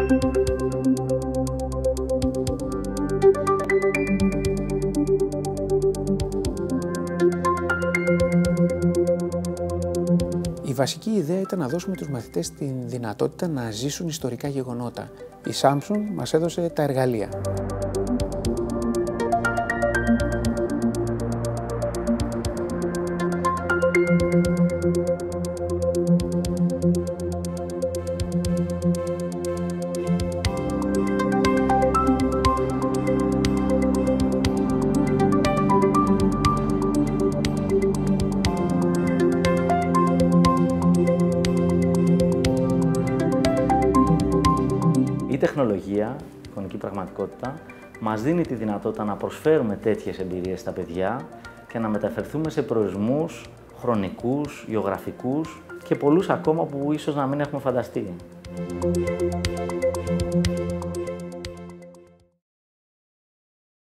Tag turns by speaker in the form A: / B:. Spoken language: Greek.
A: Η βασική ιδέα ήταν να δώσουμε τους μαθητές την δυνατότητα να ζήσουν ιστορικά γεγονότα. Η Samsung μας έδωσε τα εργαλεία.
B: Η τεχνολογία, η εικονική πραγματικότητα, μας δίνει τη δυνατότητα να προσφέρουμε τέτοιες εμπειρίες στα παιδιά και να μεταφερθούμε σε προορισμούς χρονικούς, γεωγραφικούς και πολλούς ακόμα που ίσως να μην έχουμε φανταστεί.